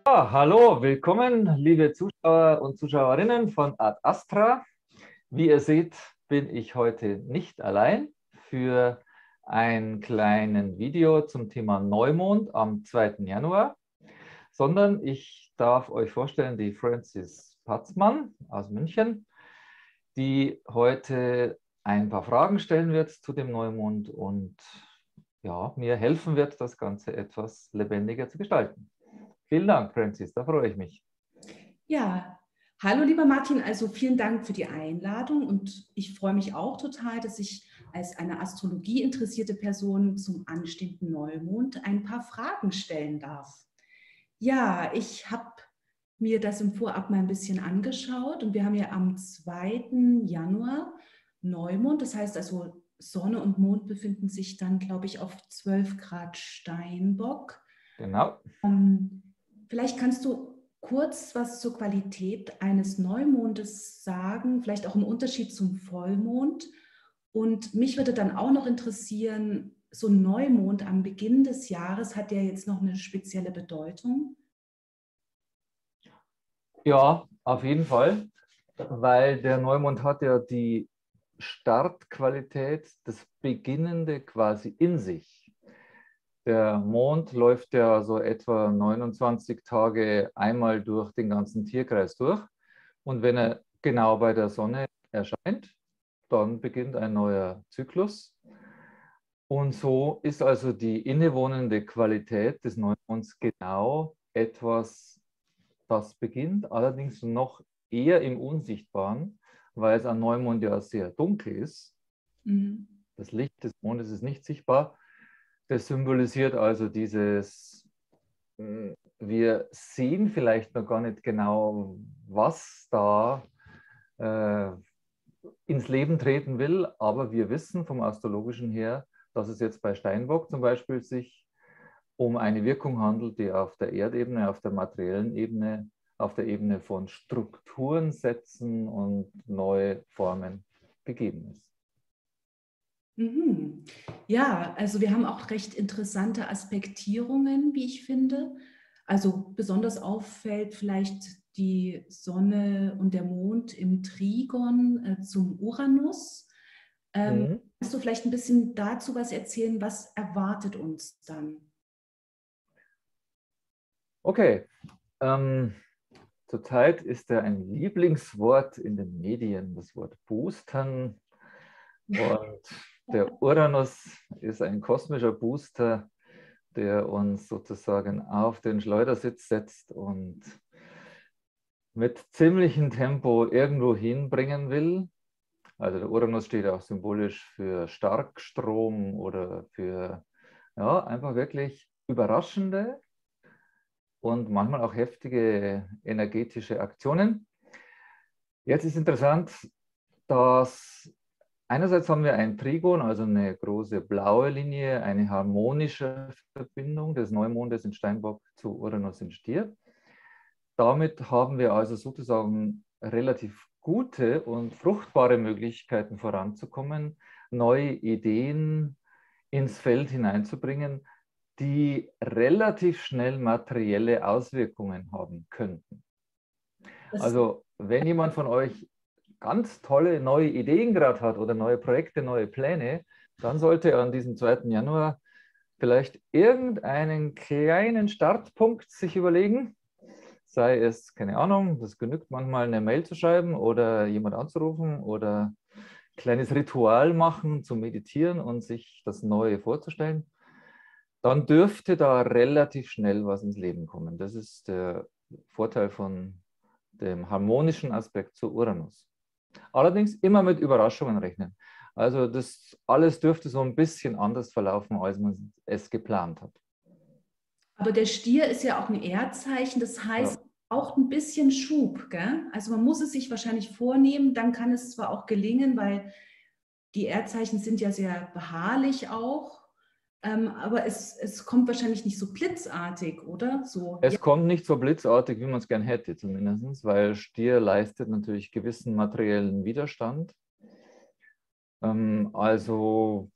Hallo, willkommen, liebe Zuschauer und Zuschauerinnen von Ad Astra. Wie ihr seht, bin ich heute nicht allein für ein kleines Video zum Thema Neumond am 2. Januar, sondern ich darf euch vorstellen, die Francis Patzmann aus München, die heute ein paar Fragen stellen wird zu dem Neumond und ja, mir helfen wird, das Ganze etwas lebendiger zu gestalten. Vielen Dank, Francis, da freue ich mich. Ja, hallo lieber Martin, also vielen Dank für die Einladung und ich freue mich auch total, dass ich als eine Astrologie interessierte Person zum anstehenden Neumond ein paar Fragen stellen darf. Ja, ich habe mir das im Vorab mal ein bisschen angeschaut und wir haben ja am 2. Januar Neumond, das heißt also Sonne und Mond befinden sich dann, glaube ich, auf 12 Grad Steinbock. Genau. Vielleicht kannst du kurz was zur Qualität eines Neumondes sagen, vielleicht auch im Unterschied zum Vollmond. Und mich würde dann auch noch interessieren, so ein Neumond am Beginn des Jahres hat ja jetzt noch eine spezielle Bedeutung. Ja, auf jeden Fall, weil der Neumond hat ja die Startqualität, das Beginnende quasi in sich. Der Mond läuft ja so etwa 29 Tage einmal durch den ganzen Tierkreis durch. Und wenn er genau bei der Sonne erscheint, dann beginnt ein neuer Zyklus. Und so ist also die innewohnende Qualität des Neumonds genau etwas, das beginnt, allerdings noch eher im Unsichtbaren, weil es an Neumond ja sehr dunkel ist. Mhm. Das Licht des Mondes ist nicht sichtbar. Das symbolisiert also dieses, wir sehen vielleicht noch gar nicht genau, was da ins Leben treten will, aber wir wissen vom Astrologischen her, dass es jetzt bei Steinbock zum Beispiel sich um eine Wirkung handelt, die auf der Erdebene, auf der materiellen Ebene, auf der Ebene von Strukturen setzen und neue Formen gegeben ist. Mhm. Ja, also wir haben auch recht interessante Aspektierungen, wie ich finde. Also besonders auffällt vielleicht die Sonne und der Mond im Trigon zum Uranus. Mhm. Kannst du vielleicht ein bisschen dazu was erzählen? Was erwartet uns dann? Okay, zurzeit ist ja ein Lieblingswort in den Medien das Wort Boostern. Und der Uranus ist ein kosmischer Booster, der uns sozusagen auf den Schleudersitz setzt und mit ziemlichem Tempo irgendwo hinbringen will. Also der Uranus steht auch symbolisch für Starkstrom oder für ja, einfach wirklich überraschende und manchmal auch heftige energetische Aktionen. Jetzt ist interessant, dass einerseits haben wir ein Trigon, also eine große blaue Linie, eine harmonische Verbindung des Neumondes in Steinbock zu Uranus in Stier. Damit haben wir also sozusagen relativ gute und fruchtbare Möglichkeiten voranzukommen, neue Ideen ins Feld hineinzubringen, die relativ schnell materielle Auswirkungen haben könnten. Das, Also wenn jemand von euch ganz tolle neue Ideen gerade hat oder neue Projekte, neue Pläne, dann sollte er an diesem 2. Januar vielleicht irgendeinen kleinen Startpunkt sich überlegen, sei es, keine Ahnung, das genügt manchmal eine Mail zu schreiben oder jemand anzurufen oder ein kleines Ritual machen, zu meditieren und sich das Neue vorzustellen, dann dürfte da relativ schnell was ins Leben kommen. Das ist der Vorteil von dem harmonischen Aspekt zu Uranus. Allerdings immer mit Überraschungen rechnen. Also das alles dürfte so ein bisschen anders verlaufen, als man es geplant hat. aber der Stier ist ja auch ein Erdzeichen, das heißt, Ja. auch ein bisschen Schub, gell? Also man muss es sich wahrscheinlich vornehmen, dann kann es zwar auch gelingen, weil die Erdzeichen sind ja sehr beharrlich auch, aber es kommt wahrscheinlich nicht so blitzartig, oder? So, ja. Es kommt nicht so blitzartig, wie man es gern hätte, zumindest, weil Stier leistet natürlich gewissen materiellen Widerstand. Also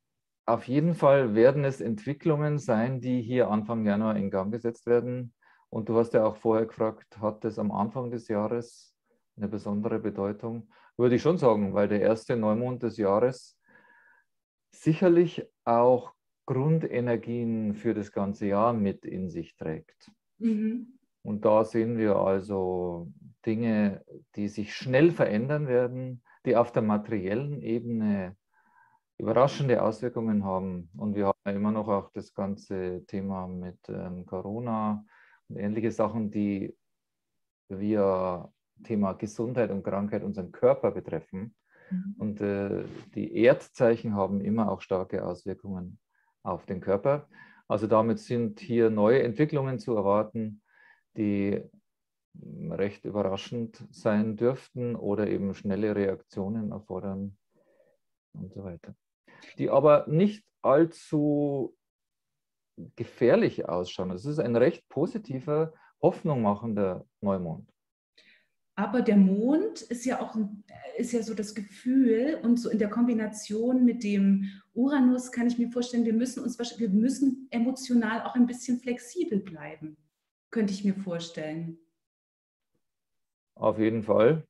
auf jeden Fall werden es Entwicklungen sein, die hier Anfang Januar in Gang gesetzt werden Und du hast ja auch vorher gefragt, hat es am Anfang des Jahres eine besondere Bedeutung? Würde ich schon sagen, weil der erste Neumond des Jahres sicherlich auch Grundenergien für das ganze Jahr mit in sich trägt. Mhm. Und da sehen wir also Dinge, die sich schnell verändern werden, die auf der materiellen Ebene überraschende Auswirkungen haben. Und wir haben ja immer noch auch das ganze Thema mit Corona und ähnliche Sachen, die via Thema Gesundheit und Krankheit unseren Körper betreffen. Mhm. Und die Erdzeichen haben immer auch starke Auswirkungen auf den Körper. Also damit sind hier neue Entwicklungen zu erwarten, die recht überraschend sein dürften oder eben schnelle Reaktionen erfordern und so weiter. Die aber nicht allzu gefährlich ausschauen. Es ist ein recht positiver, hoffnungmachender Neumond. Aber der Mond ist ja auch ist ja so das Gefühl und so in der Kombination mit dem Uranus kann ich mir vorstellen, wir müssen emotional auch ein bisschen flexibel bleiben, könnte ich mir vorstellen. Auf jeden Fall.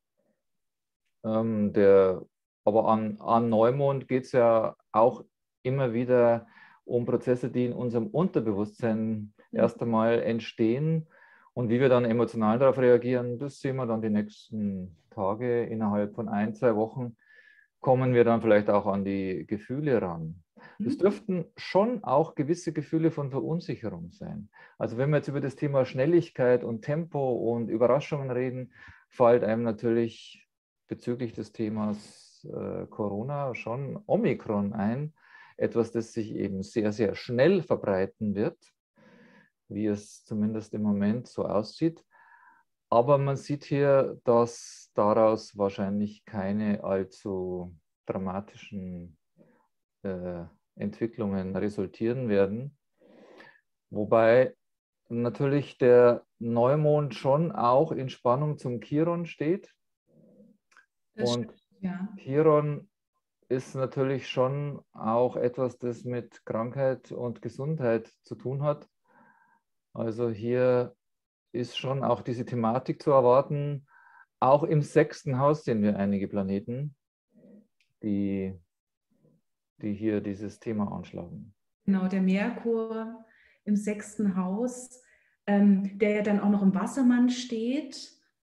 Aber an Neumond geht es ja auch immer wieder um Prozesse, die in unserem Unterbewusstsein erst einmal entstehen. Und wie wir dann emotional darauf reagieren, das sehen wir dann die nächsten Tage. Innerhalb von 1, 2 Wochen kommen wir dann vielleicht auch an die Gefühle ran. Das dürften schon auch gewisse Gefühle von Verunsicherung sein. Also wenn wir jetzt über das Thema Schnelligkeit und Tempo und Überraschungen reden, fällt einem natürlich bezüglich des Themas Corona schon Omikron ein. Etwas, das sich eben sehr, sehr schnell verbreiten wird, wie es zumindest im Moment so aussieht. Aber man sieht hier, dass daraus wahrscheinlich keine allzu dramatischen Entwicklungen resultieren werden. Wobei natürlich der Neumond schon auch in Spannung zum Chiron steht. Das Und stimmt, ja. Chiron ist natürlich schon auch etwas, das mit Krankheit und Gesundheit zu tun hat. Also hier ist schon auch diese Thematik zu erwarten. Auch im 6. Haus sehen wir einige Planeten, die hier dieses Thema anschlagen. Genau, der Merkur im 6. Haus, der ja dann auch noch im Wassermann steht.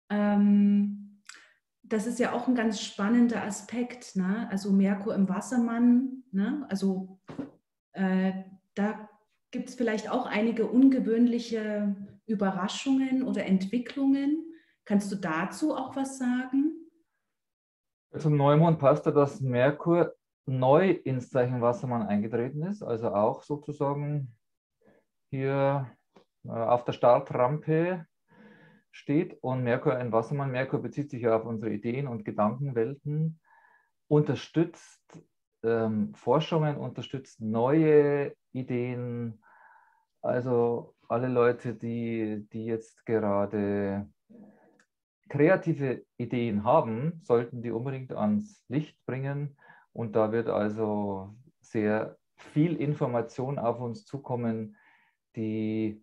Das ist ja auch ein ganz spannender Aspekt, ne? Also Merkur im Wassermann, ne? Also da gibt es vielleicht auch einige ungewöhnliche Überraschungen oder Entwicklungen. Kannst du dazu auch was sagen? Zum Neumond passt ja, dass Merkur neu ins Zeichen Wassermann eingetreten ist, also auch sozusagen hier auf der Startrampe steht. Und Merkur, ein Wassermann, Merkur bezieht sich ja auf unsere Ideen und Gedankenwelten, unterstützt Forschungen, unterstützt neue Ideen. Also alle Leute, die jetzt gerade kreative Ideen haben, sollten die unbedingt ans Licht bringen. Und da wird also sehr viel Information auf uns zukommen, die,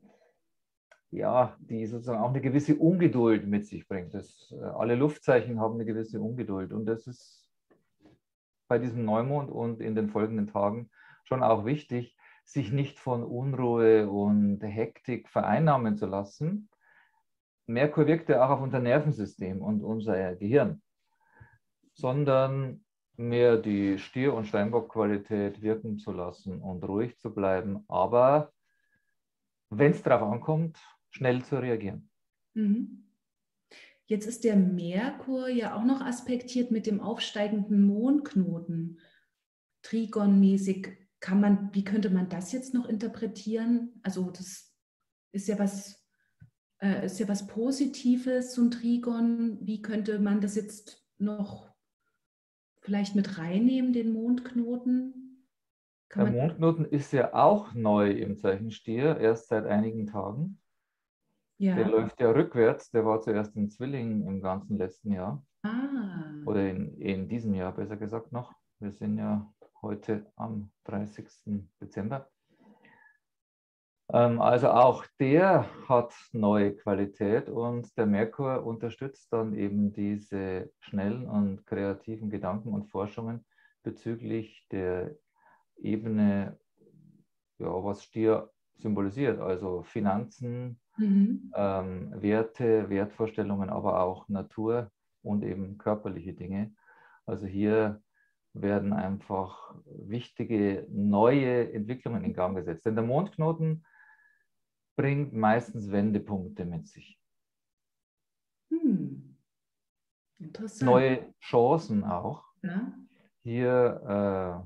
ja, die sozusagen auch eine gewisse Ungeduld mit sich bringt. Alle Luftzeichen haben eine gewisse Ungeduld. Und das ist bei diesem Neumond und in den folgenden Tagen schon auch wichtig, sich nicht von Unruhe und Hektik vereinnahmen zu lassen. Merkur wirkt ja auch auf unser Nervensystem und unser Gehirn, sondern mehr die Stier- und Steinbock-Qualität wirken zu lassen und ruhig zu bleiben, aber wenn es darauf ankommt, schnell zu reagieren. Mhm. Jetzt ist der Merkur ja auch noch aspektiert mit dem aufsteigenden Mondknoten. Trigonmäßig wie könnte man das jetzt noch interpretieren? Also das ist ist ja was Positives, so ein Trigon. Wie könnte man das jetzt noch vielleicht mit reinnehmen, den Mondknoten? Kann Der man, Mondknoten ist ja auch neu im Zeichen Stier, erst seit einigen Tagen. Der ja. läuft ja rückwärts, der war zuerst in Zwillingen im ganzen letzten Jahr Ah, oder in diesem Jahr besser gesagt noch. Wir sind ja heute am 30. Dezember. Also auch der hat neue Qualität und der Merkur unterstützt dann eben diese schnellen und kreativen Gedanken und Forschungen bezüglich der Ebene, ja, was Stier symbolisiert, also Finanzen, Werte, Wertvorstellungen, aber auch Natur und eben körperliche Dinge. Also hier werden einfach wichtige neue Entwicklungen in Gang gesetzt. Denn der Mondknoten bringt meistens Wendepunkte mit sich. Interessant. Neue Chancen auch. Ja. Hier,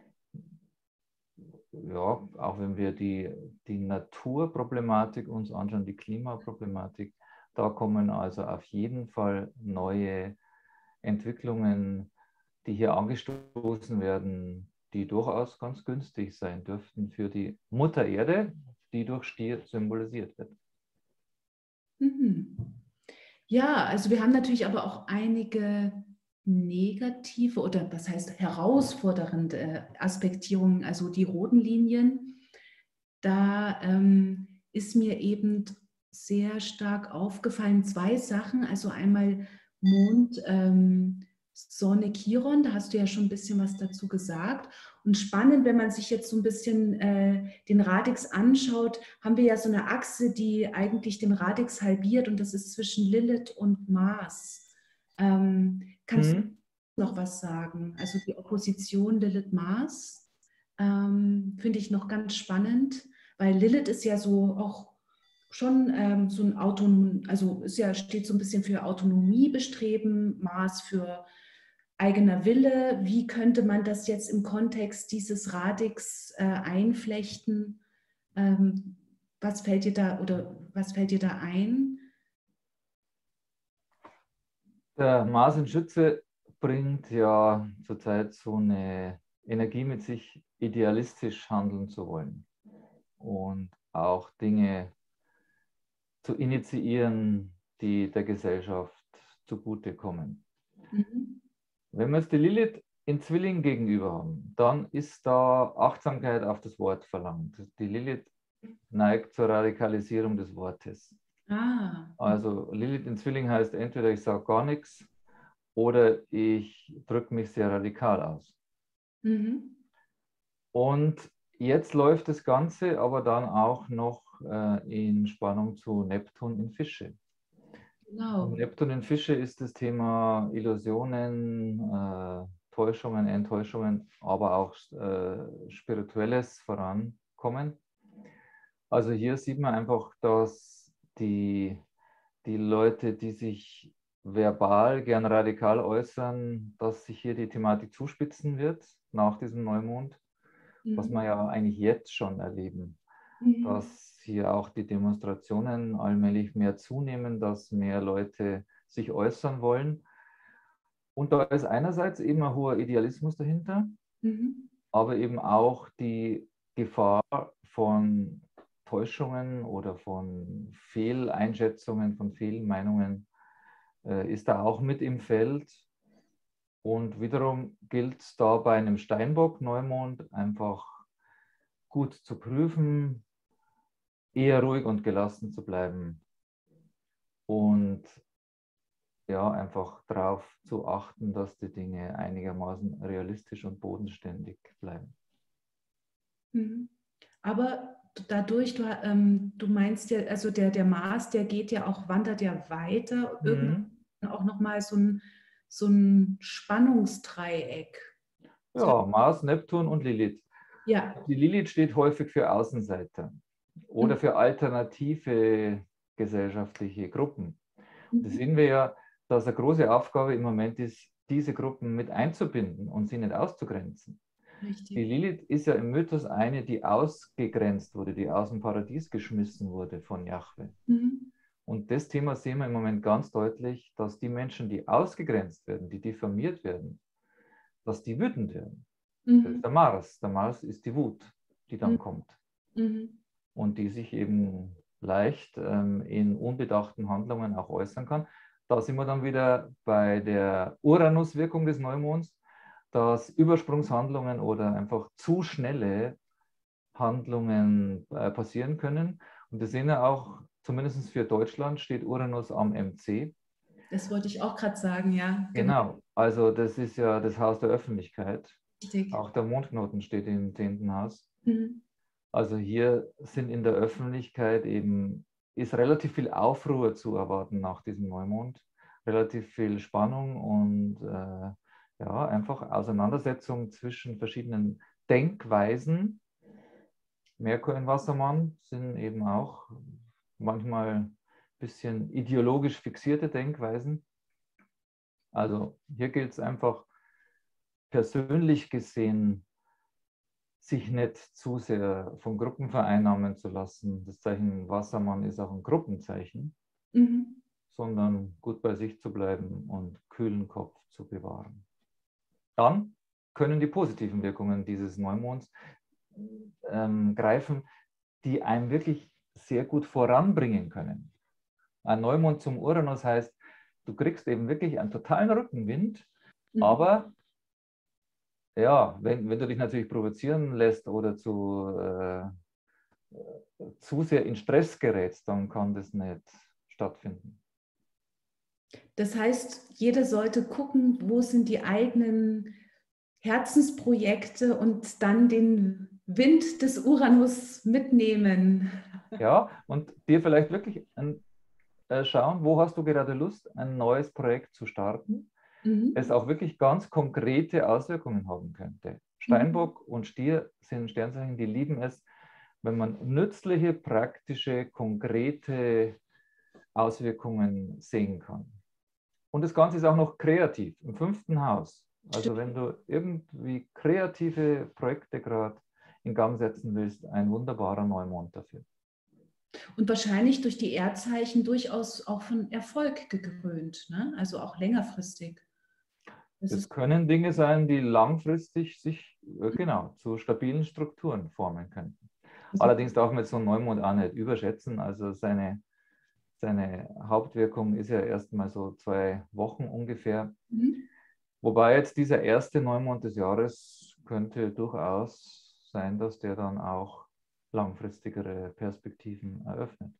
ja, auch wenn wir die Naturproblematik uns anschauen, die Klimaproblematik, da kommen also auf jeden Fall neue Entwicklungen, die hier angestoßen werden, die durchaus ganz günstig sein dürften für die Mutter Erde, die durch Stier symbolisiert wird. Ja, also wir haben natürlich aber auch einige negative oder was heißt herausfordernde Aspektierungen, also die roten Linien. Da ist mir eben sehr stark aufgefallen zwei Sachen. Also einmal Mond, Sonne, Chiron, da hast du ja schon ein bisschen was dazu gesagt. Und spannend, wenn man sich jetzt so ein bisschen den Radix anschaut, haben wir ja so eine Achse, die eigentlich den Radix halbiert und das ist zwischen Lilith und Mars. Kannst du noch was sagen? Also die Opposition Lilith-Mars finde ich noch ganz spannend, weil Lilith ist ja so auch schon so ein also ist ja, steht so ein bisschen für Autonomiebestreben, Mars für eigener Wille. Wie könnte man das jetzt im Kontext dieses Radix einflechten? Was fällt dir da ein? Der Mars in Schütze bringt ja zurzeit so eine Energie mit sich, idealistisch handeln zu wollen und auch Dinge zu initiieren, die der Gesellschaft zugutekommen. Wenn wir jetzt die Lilith in Zwilling gegenüber haben, dann ist da Achtsamkeit auf das Wort verlangt. Die Lilith neigt zur Radikalisierung des Wortes. Also Lilith in Zwilling heißt entweder ich sage gar nichts oder ich drücke mich sehr radikal aus. Und jetzt läuft das Ganze aber dann auch noch in Spannung zu Neptun in Fische. Genau. Neptun in Fische ist das Thema Illusionen, Täuschungen, Enttäuschungen, aber auch spirituelles Vorankommen. Also hier sieht man einfach, dass die Leute, die sich verbal gern radikal äußern, dass sich hier die Thematik zuspitzen wird nach diesem Neumond, was wir ja eigentlich jetzt schon erleben, dass hier auch die Demonstrationen allmählich mehr zunehmen, dass mehr Leute sich äußern wollen. Und da ist einerseits eben ein hoher Idealismus dahinter, aber eben auch die Gefahr von Täuschungen oder von Fehleinschätzungen, von Fehlmeinungen ist da auch mit im Feld. Und wiederum gilt es da bei einem Steinbock-Neumond einfach gut zu prüfen, eher ruhig und gelassen zu bleiben und ja, einfach darauf zu achten, dass die Dinge einigermaßen realistisch und bodenständig bleiben. Aber dadurch, du meinst ja, also der Mars, der geht ja auch, wandert ja weiter, irgendwann auch nochmal so ein Spannungsdreieck. Ja, Mars, Neptun und Lilith. Ja. Die Lilith steht häufig für Außenseiter oder für alternative gesellschaftliche Gruppen. Da sehen wir ja, dass eine große Aufgabe im Moment ist, diese Gruppen mit einzubinden und sie nicht auszugrenzen. Richtig. Die Lilith ist ja im Mythos eine, die ausgegrenzt wurde, die aus dem Paradies geschmissen wurde von Jahwe. Und das Thema sehen wir im Moment ganz deutlich, dass die Menschen, die ausgegrenzt werden, die diffamiert werden, dass die wütend werden. Das ist der Mars. Der Mars ist die Wut, die dann kommt. Und die sich eben leicht in unbedachten Handlungen auch äußern kann. Da sind wir dann wieder bei der Uranus-Wirkung des Neumonds, dass Übersprungshandlungen oder einfach zu schnelle Handlungen passieren können. Und wir sehen ja auch, zumindest für Deutschland steht Uranus am MC. Das wollte ich auch gerade sagen, ja. Genau, also das ist ja das Haus der Öffentlichkeit. Richtig. Auch der Mondknoten steht im 10. Haus. Mhm. Also hier sind in der Öffentlichkeit eben, ist relativ viel Aufruhr zu erwarten nach diesem Neumond. Relativ viel Spannung und ja, einfach Auseinandersetzung zwischen verschiedenen Denkweisen. Merkur und Wassermann sind eben auch manchmal ein bisschen ideologisch fixierte Denkweisen. Also hier gilt es einfach persönlich gesehen, sich nicht zu sehr von Gruppen vereinnahmen zu lassen. Das Zeichen Wassermann ist auch ein Gruppenzeichen, sondern gut bei sich zu bleiben und kühlen Kopf zu bewahren. Dann können die positiven Wirkungen dieses Neumonds greifen, die einem wirklich sehr gut voranbringen können. Ein Neumond zum Uranus heißt, du kriegst eben wirklich einen totalen Rückenwind, aber ja, wenn du dich natürlich provozieren lässt oder zu sehr in Stress gerätst, dann kann das nicht stattfinden. Das heißt, jeder sollte gucken, wo sind die eigenen Herzensprojekte und dann den Wind des Uranus mitnehmen. Ja, und dir vielleicht wirklich schauen, wo hast du gerade Lust, ein neues Projekt zu starten, es auch wirklich ganz konkrete Auswirkungen haben könnte. Steinbock und Stier sind Sternzeichen, die lieben es, wenn man nützliche, praktische, konkrete Auswirkungen sehen kann. Und das Ganze ist auch noch kreativ, im 5. Haus. Also wenn du irgendwie kreative Projekte gerade in Gang setzen willst, ein wunderbarer Neumond dafür. Und wahrscheinlich durch die Erdzeichen durchaus auch von Erfolg gekrönt, ne? Also auch längerfristig. Das können Dinge sein, die langfristig sich genau zu stabilen Strukturen formen könnten. Allerdings darf man jetzt so einen Neumond auch nicht überschätzen. Also seine Hauptwirkung ist ja erst mal so 2 Wochen ungefähr. Wobei jetzt dieser erste Neumond des Jahres könnte durchaus sein, dass der dann auch langfristigere Perspektiven eröffnet.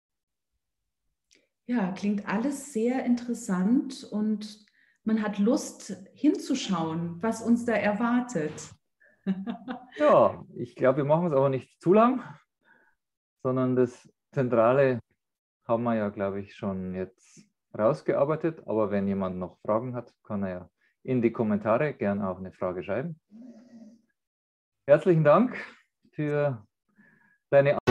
Ja, klingt alles sehr interessant und man hat Lust hinzuschauen, was uns da erwartet. Ja, ich glaube, wir machen es aber nicht zu lang, sondern das Zentrale haben wir ja, glaube ich, schon jetzt rausgearbeitet. Aber wenn jemand noch Fragen hat, kann er ja in die Kommentare gerne auch eine Frage schreiben. Herzlichen Dank für deine